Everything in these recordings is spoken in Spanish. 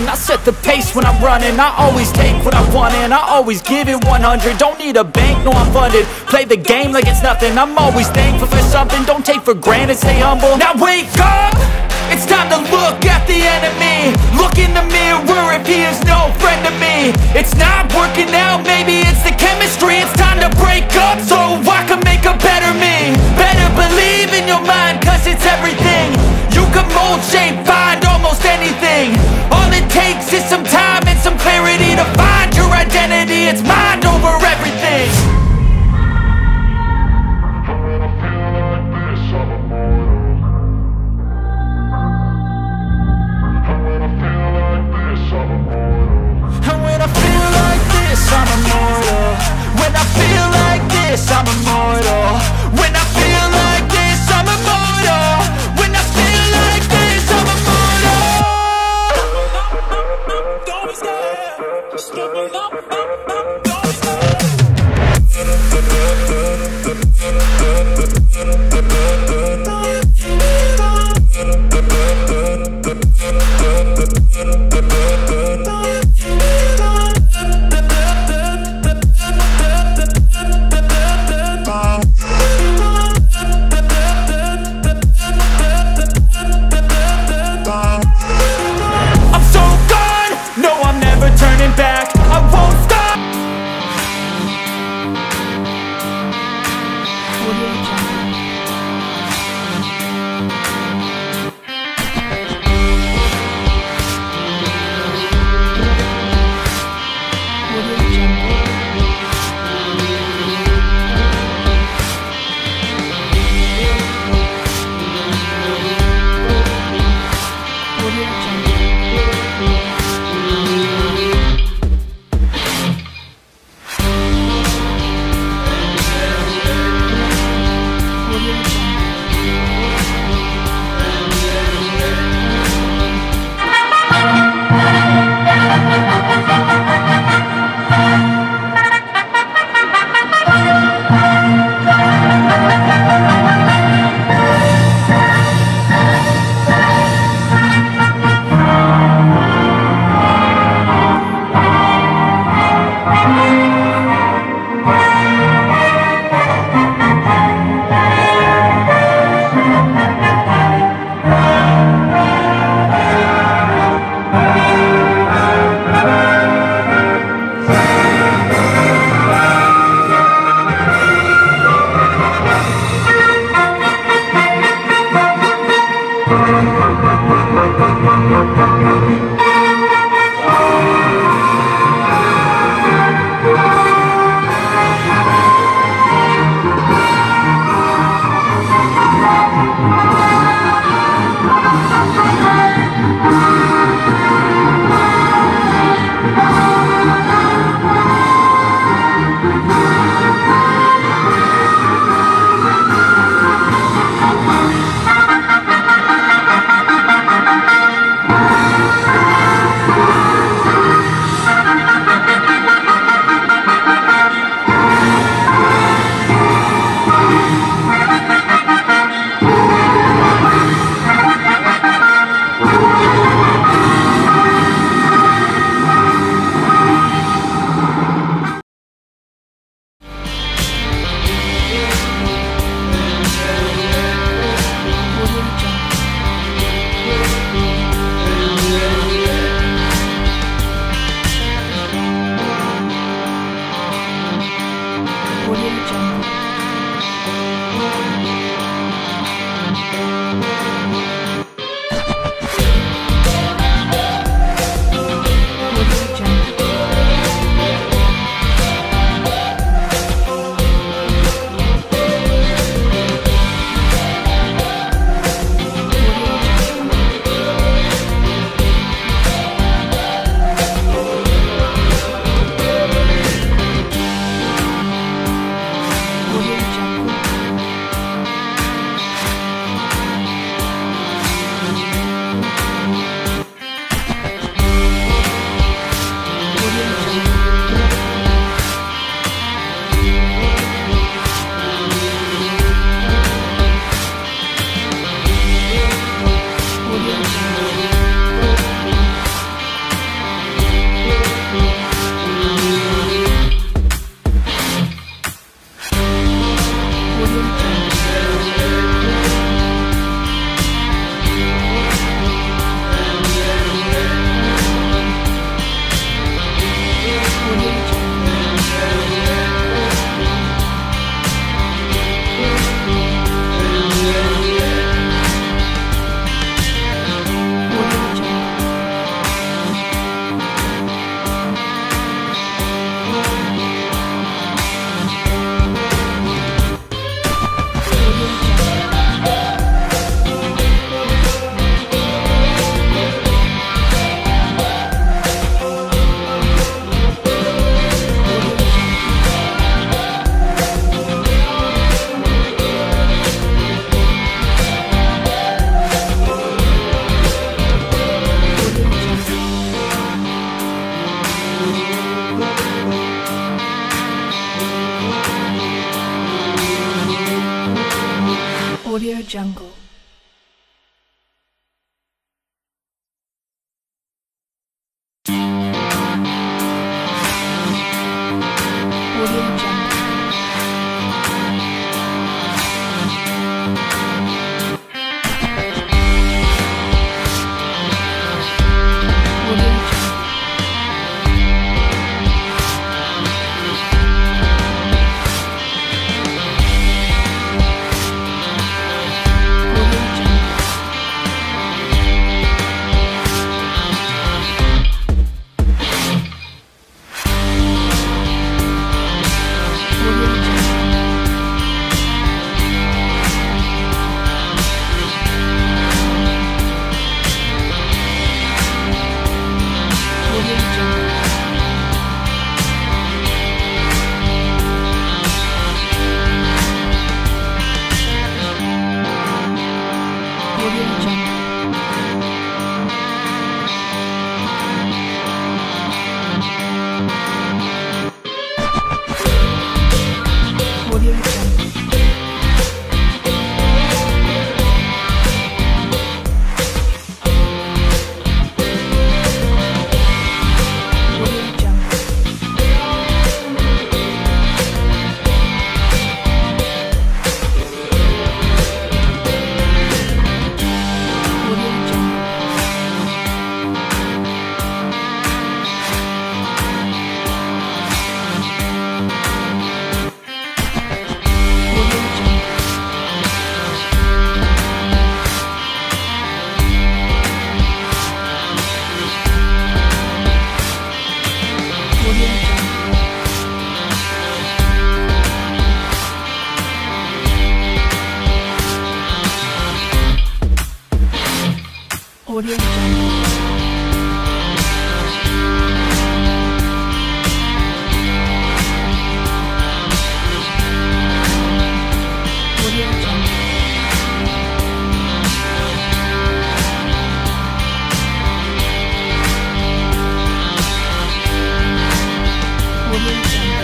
game, I set the pace when I'm running. I always take what I want and I always give it 100. Don't need a bank, no I'm funded. Play the game like it's nothing. I'm always thankful for something. Don't take for granted, stay humble. Now wake up! It's time to look at the enemy. Look in the mirror if he is no friend to me. It's not working out, maybe it's the chemistry. It's time to break up so I can make a better me. Better believe in your mind, cause it's everything. You can mold, shape, find almost anything. All it takes is some time and some clarity to find your identity. It's mind over everything. I'm immortal. When I feel like this, I'm immortal. When I feel like this, I'm immortal. When I feel like this, I'm immortal. Don't be scared. Just give it up. Don't be scared. Back, I won't stop. Audio Jungle. Audio Jungle. Audio Jungle. Audio Jungle. Audio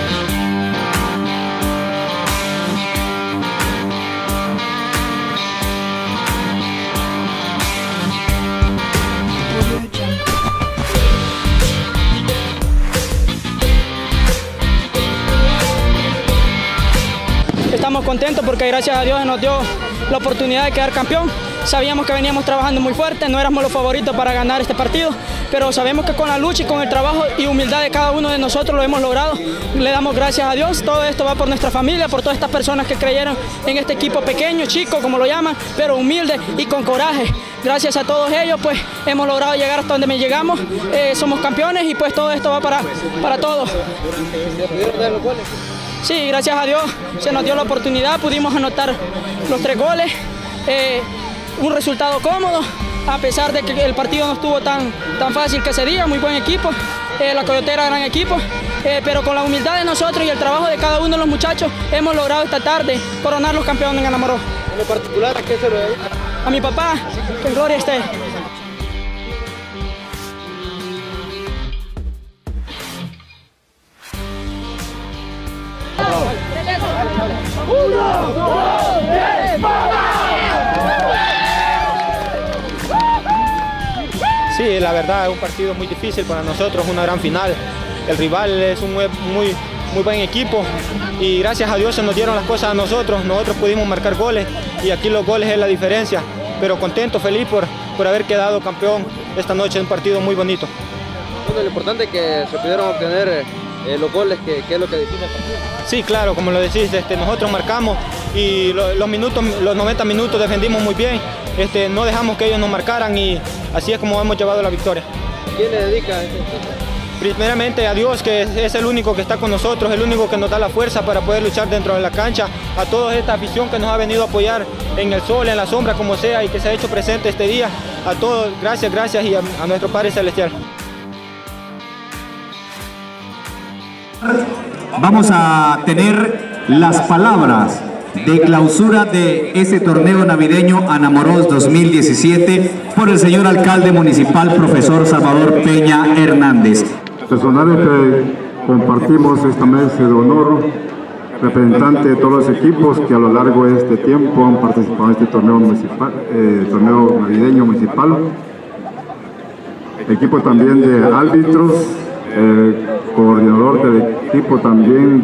Estamos contentos porque gracias a Dios nos dio la oportunidad de quedar campeón. Sabíamos que veníamos trabajando muy fuerte, no éramos los favoritos para ganar este partido, pero sabemos que con la lucha y con el trabajo y humildad de cada uno de nosotros lo hemos logrado. Le damos gracias a Dios. Todo esto va por nuestra familia, por todas estas personas que creyeron en este equipo pequeño, chico, como lo llaman, pero humilde y con coraje. Gracias a todos ellos, pues hemos logrado llegar hasta donde llegamos. Somos campeones y pues todo esto va para todos. Sí, gracias a Dios se nos dio la oportunidad, pudimos anotar los 3 goles, un resultado cómodo, a pesar de que el partido no estuvo tan fácil que ese día, muy buen equipo, la Coyotera gran equipo, pero con la humildad de nosotros y el trabajo de cada uno de los muchachos hemos logrado esta tarde coronar los campeones en Anamoró. En lo particular, ¿a qué se lo debe? A mi papá, que en gloria esté. Sí, la verdad es un partido muy difícil para nosotros, una gran final. El rival es un muy buen equipo y gracias a Dios se nos dieron las cosas a nosotros pudimos marcar goles y aquí los goles es la diferencia, pero contento, feliz por haber quedado campeón esta noche, un partido muy bonito. Bueno, lo importante es que se pudieron obtener los goles, que es lo que define el partido. Sí, claro, como lo decís, nosotros marcamos y los 90 minutos defendimos muy bien, no dejamos que ellos nos marcaran y así es como hemos llevado la victoria. ¿Quién le dedica este equipo? Primeramente a Dios, que es el único que está con nosotros, el único que nos da la fuerza para poder luchar dentro de la cancha, a toda esta afición que nos ha venido a apoyar en el sol, en la sombra, como sea, y que se ha hecho presente este día, a todos, gracias y a nuestro Padre Celestial. Vamos a tener las palabras de clausura de ese torneo navideño Anamorós 2017 por el señor alcalde municipal, profesor Salvador Peña Hernández. Personalmente compartimos esta mesa de honor representantes de todos los equipos que a lo largo de este tiempo han participado en este torneo municipal, torneo navideño municipal. Equipo también de árbitros, el coordinador del equipo también,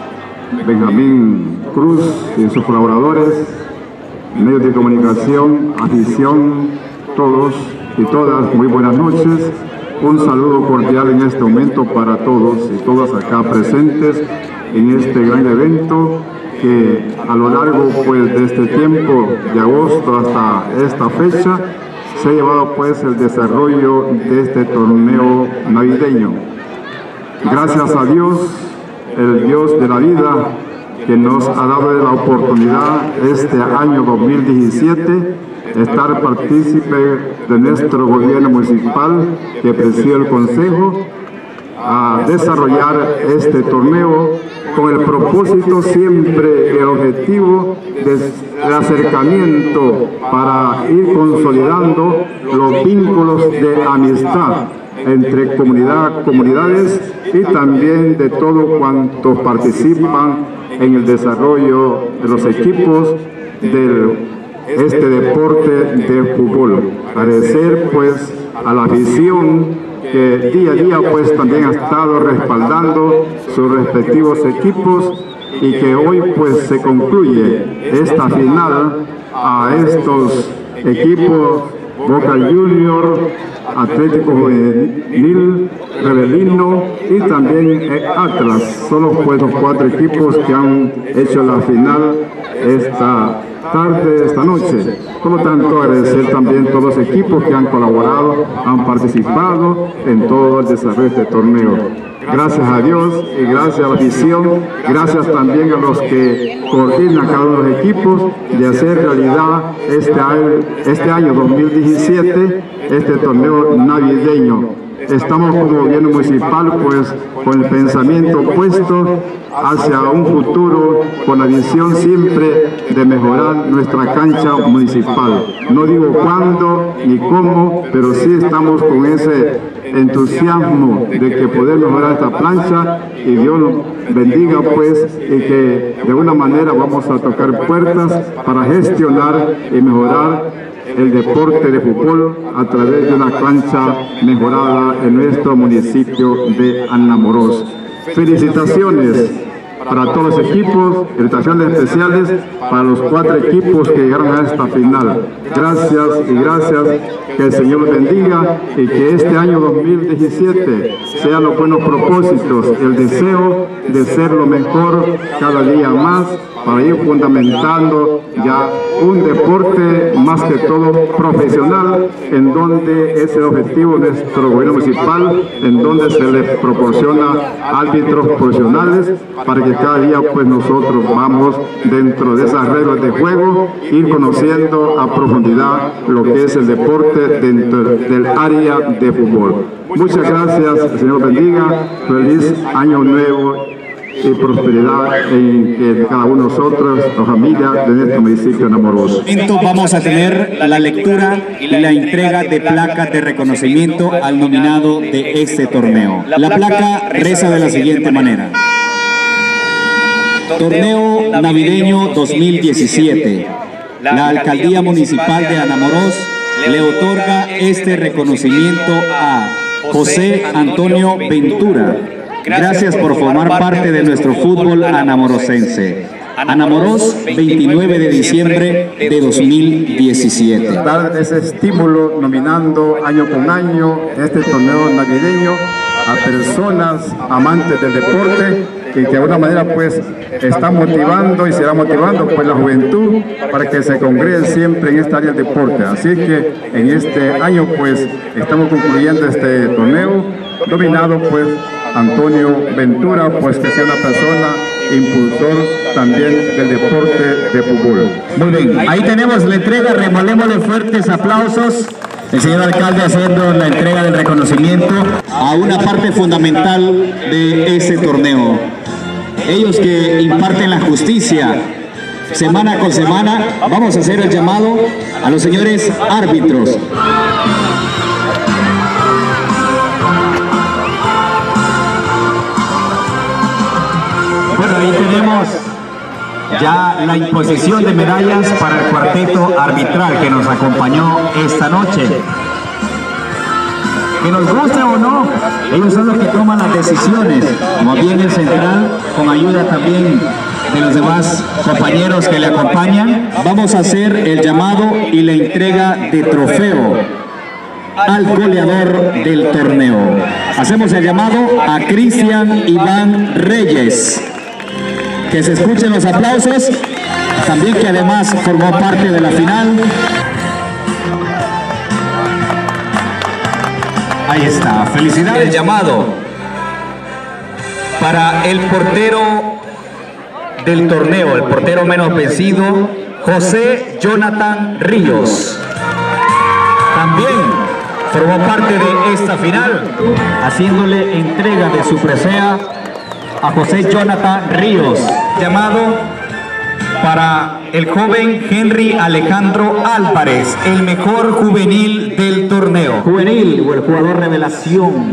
Benjamín Cruz y sus colaboradores, medios de comunicación, afición, todos y todas, muy buenas noches. Un saludo cordial en este momento para todos y todas acá presentes en este gran evento que a lo largo pues de este tiempo de agosto hasta esta fecha se ha llevado pues el desarrollo de este torneo navideño. Gracias a Dios, el Dios de la vida, que nos ha dado la oportunidad este año 2017 estar partícipe de nuestro gobierno municipal que preside el Consejo a desarrollar este torneo con el propósito siempre, el objetivo del acercamiento para ir consolidando los vínculos de amistad entre comunidades y también de todos cuantos participan en el desarrollo de los equipos de este deporte de fútbol. Agradecer pues a la afición que día a día pues también ha estado respaldando sus respectivos equipos y que hoy pues se concluye esta final a estos equipos Boca Junior, Atlético Juvenil, Rebelino y también Atlas. Son los pues los 4 equipos que han hecho la final esta tarde, esta noche. Por lo tanto, agradecer también a todos los equipos que han colaborado, han participado en todo el desarrollo de este torneo. Gracias a Dios y gracias a la afición, gracias también a los que coordinan cada uno de los equipos de hacer realidad este año 2017, este torneo navideño. Estamos como gobierno municipal pues con el pensamiento puesto hacia un futuro, con la visión siempre de mejorar nuestra cancha municipal. No digo cuándo ni cómo, pero sí estamos con ese entusiasmo de que poder mejorar esta plancha y Dios nos bendiga pues y que de una manera vamos a tocar puertas para gestionar y mejorar el deporte de fútbol a través de una cancha mejorada en nuestro municipio de Anamorós. Felicitaciones para todos los equipos, felicitaciones especiales para los 4 equipos que llegaron a esta final. Gracias y gracias, que el Señor los bendiga y que este año 2017 sean los buenos propósitos, el deseo de ser lo mejor cada día más para ir fundamentando ya un deporte más que todo profesional, en donde es el objetivo de nuestro gobierno municipal, en donde se les proporciona árbitros profesionales para que cada día pues nosotros vamos dentro de esas reglas de juego, ir conociendo a profundidad lo que es el deporte dentro del área de fútbol. Muchas gracias, Señor bendiga, feliz año nuevo y prosperidad en que cada uno de nosotros, la familia de nuestro municipio de Anamorós. Vamos a tener la lectura y la entrega de placas de reconocimiento al nominado de este torneo. La placa reza de la siguiente manera: Torneo Navideño 2017. La Alcaldía Municipal de Anamorós le otorga este reconocimiento a José Antonio Ventura. Gracias por formar parte de nuestro fútbol anamorosense. Anamorós, 29 de diciembre de 2017. Dar ese estímulo nominando año con año este torneo navideño a personas amantes del deporte que de alguna manera pues está motivando y será motivando pues la juventud para que se congreguen siempre en esta área del deporte. Así que en este año pues estamos concluyendo este torneo nominado pues Antonio Ventura, pues que sea una persona impulsor también del deporte de fútbol. Muy bien, ahí tenemos la entrega, remolémosle fuertes aplausos. El señor alcalde haciendo la entrega del reconocimiento a una parte fundamental de ese torneo. Ellos que imparten la justicia semana con semana. Vamos a hacer el llamado a los señores árbitros. Bueno, ahí tenemos ya la imposición de medallas para el cuarteto arbitral que nos acompañó esta noche. Que nos guste o no, ellos son los que toman las decisiones, como bien el central, con ayuda también de los demás compañeros que le acompañan. Vamos a hacer el llamado y la entrega de trofeo al goleador del torneo. Hacemos el llamado a Cristian Iván Reyes. Que se escuchen los aplausos, también que además formó parte de la final. Ahí está, felicidades. El llamado para el portero del torneo, el portero menos vencido, José Jonathan Ríos. También formó parte de esta final, haciéndole entrega de su presea a José Jonathan Ríos. Llamado para el joven Henry Alejandro Álvarez, el mejor juvenil del torneo. Juvenil o el jugador revelación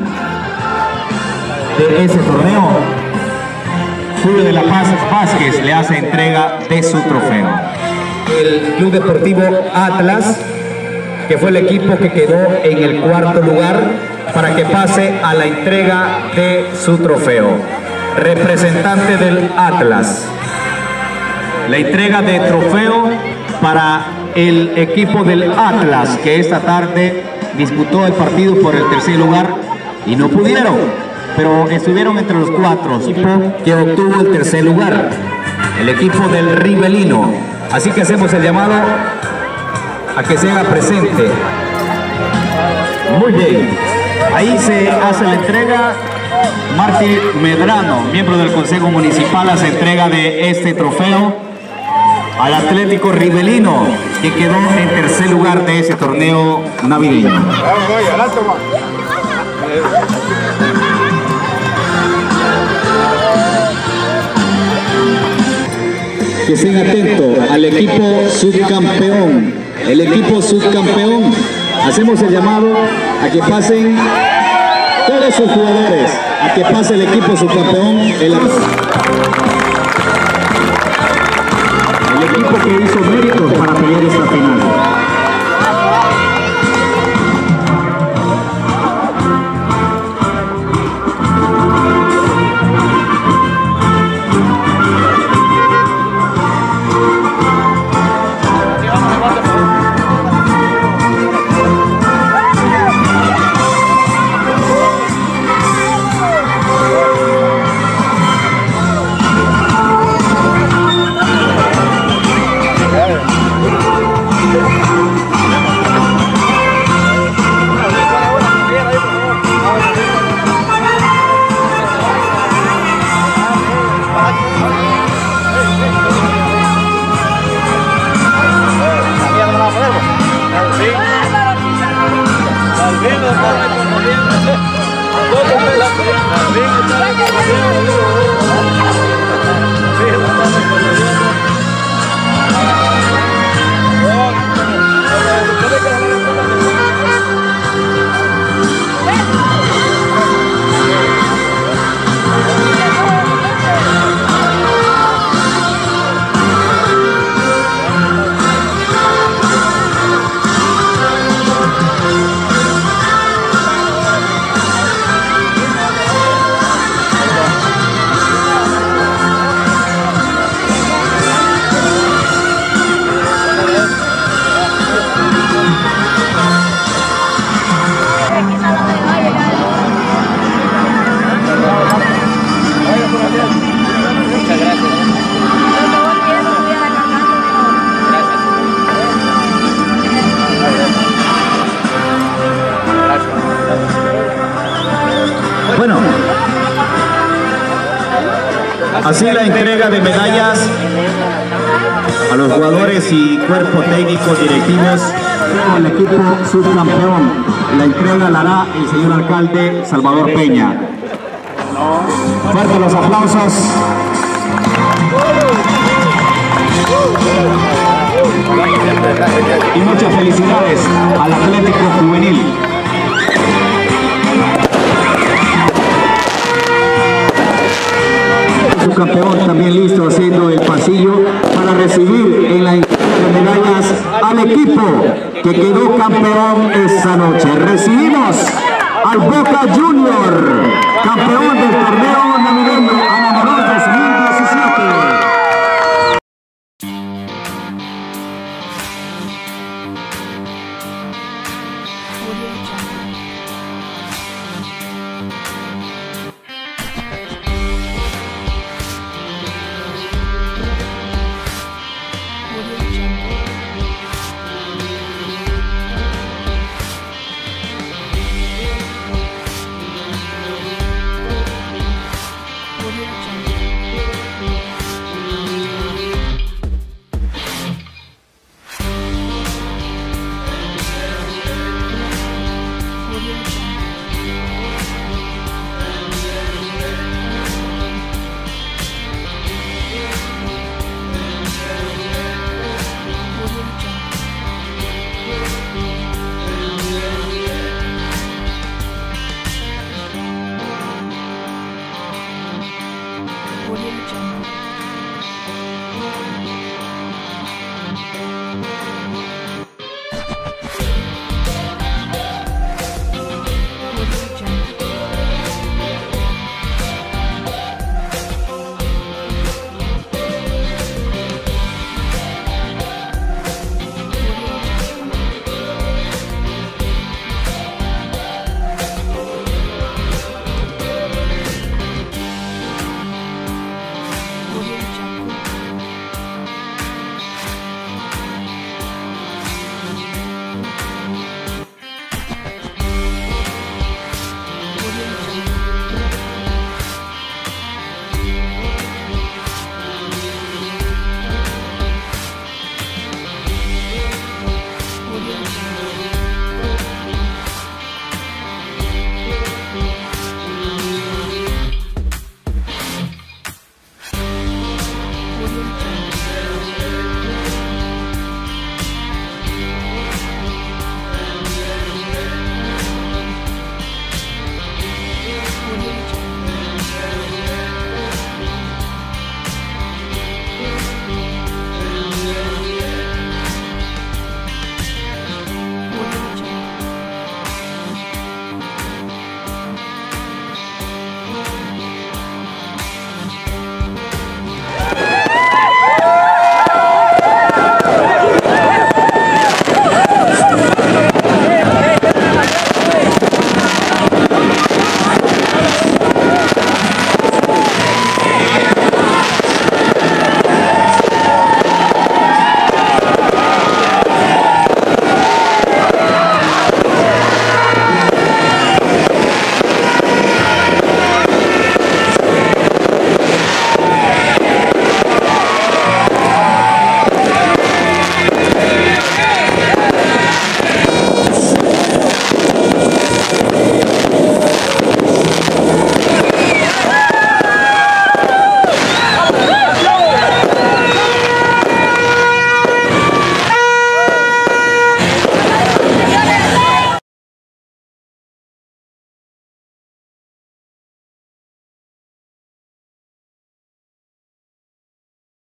de ese torneo. Julio de la Paz Vázquez le hace entrega de su trofeo. El Club Deportivo Atlas, que fue el equipo que quedó en el cuarto lugar, para que pase a la entrega de su trofeo. Representante del Atlas. La entrega de trofeo para el equipo del Atlas, que esta tarde disputó el partido por el tercer lugar y no pudieron, pero estuvieron entre los cuatro equipos que obtuvo el tercer lugar, el equipo del Rivelino. Así que hacemos el llamado a que se haga presente. Muy bien, ahí se hace la entrega. Martín Medrano, miembro del Consejo Municipal, hace entrega de este trofeo al Atlético Rivelino, que quedó en tercer lugar de ese torneo navideño. Que estén atentos al equipo subcampeón. El equipo subcampeón, hacemos el llamado a que pasen todos sus jugadores, a que pase el equipo subcampeón. El equipo que hizo méritos para pelear esta final. Bueno, así la entrega de medallas a los jugadores y cuerpo técnico directivos del equipo subcampeón. La entrega la hará el señor alcalde Salvador Peña. Fuertes los aplausos. Y muchas felicidades al Atlético Juvenil. Subcampeón también. también listo haciendo el pasillo para recibir en la entrega de medallas al equipo que quedó campeón esta noche. Recibimos al Boca Junior, campeón del torneo